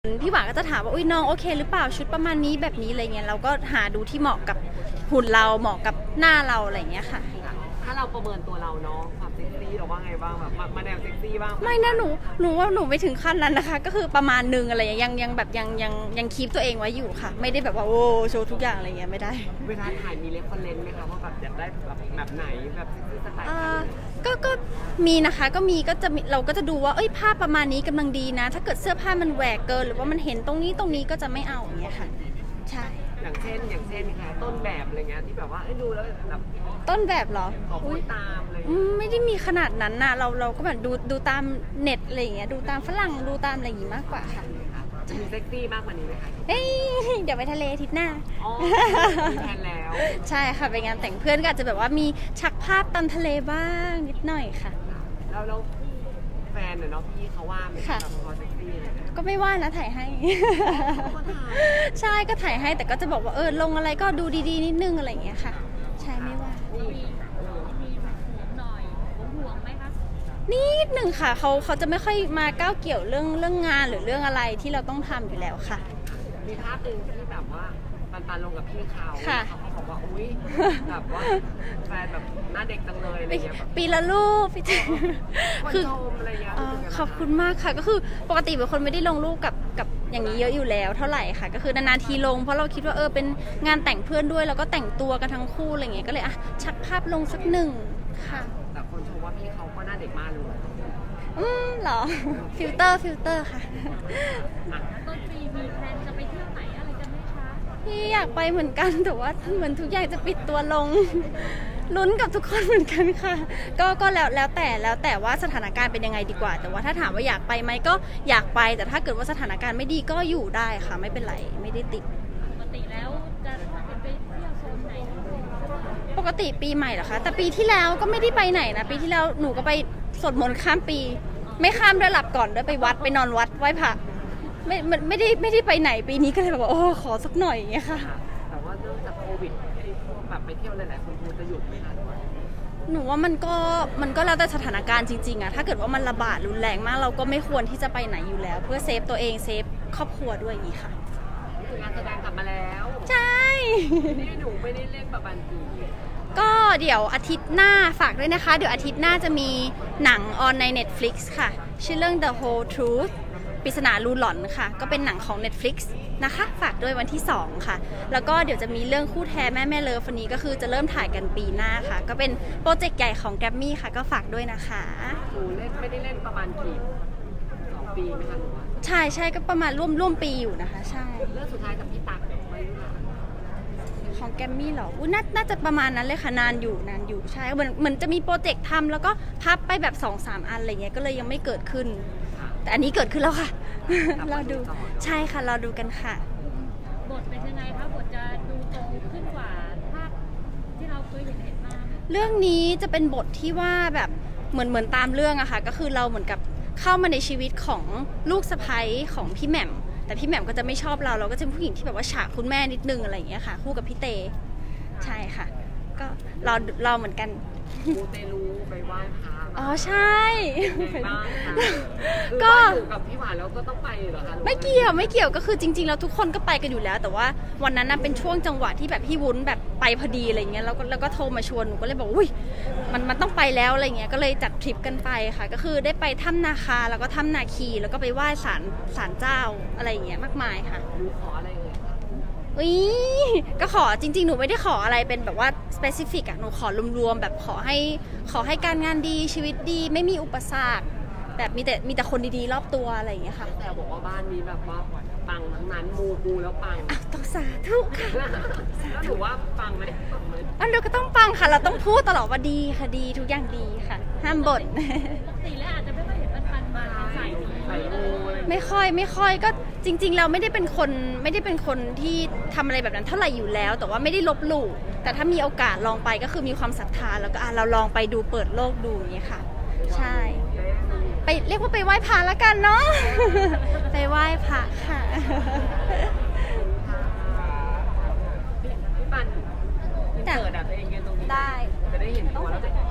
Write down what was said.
พี่หวานก็จะถามว่าอุ้ยน้องโอเคหรือเปล่าชุดประมาณนี้แบบนี้อะไรเงี้ยเราก็หาดูที่เหมาะกับหุ่นเราเหมาะกับหน้าเราอะไรเงี้ยค่ะถ้าเราประเมินตัวเราเนาะความเซ็กซี่เราว่าไงบ้างแบบมาแนวเซ็กซี่บ้างไม่นะหนูว่าหนูไม่ถึงขั้นนั้นนะคะก็คือประมาณนึงอะไรยังแบบยังคีปตัวเองไว้อยู่ค่ะไม่ได้แบบว่าโอ้โชว์ทุกอย่างอะไรเงี้ยไม่ได้เวลาถ่ายมีเรฟเฟอเรนซ์ไหมคะว่าแบบอยากได้แบบไหนแบบเซ็กซี่สไตล์ก็มีนะคะก็จะมีเราก็จะดูว่าเอ้ยผ้าประมาณนี้กำลังดีนะถ้าเกิดเสื้อผ้ามันแหวกเกินหรือว่ามันเห็นตรงนี้ก็จะไม่เอาอย่างเงี้ยค่ะใช่อย่างเช่นค่ะต้นแบบอะไรเงี้ยที่แบบว่าดูแล้วแบบต้นแบบเหรอขอพูดตามเลยไม่ได้มีขนาดนั้นนะเราก็แบบดูตามเน็ตอะไรอย่างเงี้ยดูตามฝรั่งดูตามอะไรอย่างงี้มากกว่าค่ะจะมีเซ็กซี่มากกว่านี้ไหมคะเฮ้ยเดี๋ยวไปทะเลอาทิตย์หน้ามีแทนแล้วใช่ค่ะไปงานแต่งเพื่อนก็อาจจะแบบว่ามีชักภาพตอนทะเลบ้างนิดหน่อยค่ะแล้วแฟนเนาะพี่เขาว่าไหมคะพอเซ็กซี่ก็ไม่ว่านะถ่ายให้ใช่ก็ถ่ายให้แต่ก็จะบอกว่าลงอะไรก็ดูดีๆนิดนึงอะไรอย่างเงี้ยค่ะใช่ไม่ว่านิดหนึ่งค่ะเขาจะไม่ค่อยมาก้าวเกี่ยวเรื่องงานหรือเรื่องอะไรที่เราต้องทำอยู่แล้วค่ะมีภาพหนึ่งที่แบบว่าปันลงกับพี่เขาเขาบอกว่าอุ้ยแบบว่าแฟนแบบหน้าเด็กจังเลยอะไรเงี้ยปีละรูปพี่คืออะไรเงี้ยขอบคุณมากค่ะก็คือปกติเป็นคนไม่ได้ลงรูปกับอย่างนี้เยอะอยู่แล้วเท่าไหร่ค่ะก็คือนานๆทีลงเพราะเราคิดว่าเป็นงานแต่งเพื่อนด้วยแล้วก็แต่งตัวกันทั้งคู่อะไรเงี้ยก็เลยชักภาพลงสักหนึ่งค่ะแต่คนชมว่าพี่เขาก็หน้าเด็กมากเลยเหรอฟิลเตอร์ค่ะต้นปีมีแพลนจะไปเที่ยวไหนอะไรกันไหมคะพี่อยากไปเหมือนกันแต่ว่าเหมือนทุกอย่างจะปิดตัวลงลุ้นกับทุกคนเหมือนกันค่ะก็แล้วแต่ว่าสถานการณ์เป็นยังไงดีกว่าแต่ว่าถ้าถามว่าอยากไปไหมก็อยากไปแต่ถ้าเกิดว่าสถานการณ์ไม่ดีก็อยู่ได้ค่ะไม่เป็นไรไม่ได้ติดปกติแล้วจะไปเที่ยวโซนไหนปกติปีใหม่เหรอคะแต่ปีที่แล้วก็ไม่ได้ไปไหนนะปีที่แล้วหนูก็ไปสวดมนต์ข้ามปีไม่ข้ามด้วยหลับก่อนด้วยไปวัดไปนอนวัดไหว้พระไม่ได้ไปไหนปีนี้ก็เลยแบบว่าขอสักหน่อยอย่างเงี้ยค่ะแต่ว่าเนื่องจากโควิดแบบไปเที่ยวหลายๆคนจะหยุดไหมคะหนูว่ามันก็แล้วแต่สถานการณ์จริงๆอะถ้าเกิดว่ามันระบาดรุนแรงมากเราก็ไม่ควรที่จะไปไหนอยู่แล้วเพื่อเซฟตัวเองเซฟครอบครัวด้วยอย่างนี้ค่ะงานแสดงกลับมาแล้วใช่นี่หนูไม่ได้เล่นประมาณกี่ก็เดี๋ยวอาทิตย์หน้าฝากด้วยนะคะเดี๋ยวอาทิตย์หน้าจะมีหนังออนใน Netflix ค่ะชื่อเรื่อง The Whole Truth ปริศนาลูหลอนค่ะก็เป็นหนังของ Netflix นะคะฝากด้วยวันที่2ค่ะแล้วก็เดี๋ยวจะมีเรื่องคู่แท้แม่เลิฟวันนี้ก็คือจะเริ่มถ่ายกันปีหน้าค่ะก็เป็นโปรเจกต์ใหญ่ของ Grammy ค่ะก็ฝากด้วยนะคะหนูเล่นไม่ได้เล่นประมาณกี่2 ปีไหมคะหนูว่าใช่ก็ประมาณร่วมปีอยู่นะคะใช่เรื่องสุดท้ายกับพี่ตั๊กของแกมมี่หรอน่าจะประมาณนั้นเลยค่ะนานอยู่ใช่เหมือนจะมีโปรเจกต์ทำแล้วก็พับไปแบบ 2-3 อันอะไรเงี้ยก็เลยยังไม่เกิดขึ้นแต่อันนี้เกิดขึ้นแล้วค่ะเราดูใช่ค่ะเราดูกันค่ะบทเป็นยังไงคะบทจะดูโตขึ้นกว่าภาพที่เราเคยเห็นมาเรื่องนี้จะเป็นบทที่ว่าแบบเหมือนตามเรื่องอะค่ะก็คือเราเหมือนกับเข้ามาในชีวิตของลูกสะใภ้ของพี่แหม่มแต่พี่แหม่มก็จะไม่ชอบเราก็จะเป็นผู้หญิงที่แบบว่าฉากคุณแม่นิดนึงอะไรอย่างเงี้ยค่ะคู่กับพี่เตใช่ค่ะก็เราเหมือนกันมูเตลูไปไหว้พระอ๋อใช่ก็อยู่กับพี่หวานแล้วก็ต้องไปเหรอคะไม่เกี่ยวก็คือจริงๆแล้วทุกคนก็ไปกันอยู่แล้วแต่ว่าวันนั้นเป็นช่วงจังหวะที่แบบพี่วุ้นแบบไปพอดีอะไรเงี้ยแล้วก็โทรมาชวนหนูก็เลยบอกอุ้ยมันต้องไปแล้วอะไรเงี้ยก็เลยจัดทริปกันไปค่ะก็คือได้ไปถ้ำนาคาแล้วก็ถ้ำนาคีแล้วก็ไปไหว้ศาลเจ้าอะไรเงี้ยมากมายค่ะหนูขออะไรเลยก็ขอจริงๆหนูไม่ได้ขออะไรเป็นแบบว่า specific อะหนูขอรวมๆแบบขอให้การงานดีชีวิตดีไม่มีอุปสรรคแบบมีแต่คนดีๆรอบตัวอะไรอย่างเงี้ยค่ะแต่บอกว่าบ้านนี้แบบว่าปังทั้งนั้นมูแล้วปังต้องสาธุค่ะแล้วหนูว่าปังไหมเราก็ต้องปังค่ะเราต้องพูดตลอดว่าดีค่ะดีทุกอย่างดีค่ะห้ามบ่นปกติแล้วอาจจะไม่ค่อยเห็นปันมาใส่มูไม่ค่อยก็จริงๆเราไม่ได้เป็นคนที่ทำอะไรแบบนั้นเท่าไหร่อยู่แล้วแต่ว่าไม่ได้ลบหลู่แต่ถ้ามีโอกาสลองไปก็คือมีความศรัทธาแล้วก็เราลองไปดูเปิดโลกดูอย่างนี้ค่ะใช่ไปเรียกว่าไปไหว้พระแล้วกันเนาะไปไหว้พระค่ะพี่ปันเปิดตัวเองยืนตรงนี้ได้จะได้เห็นตัวแล้ว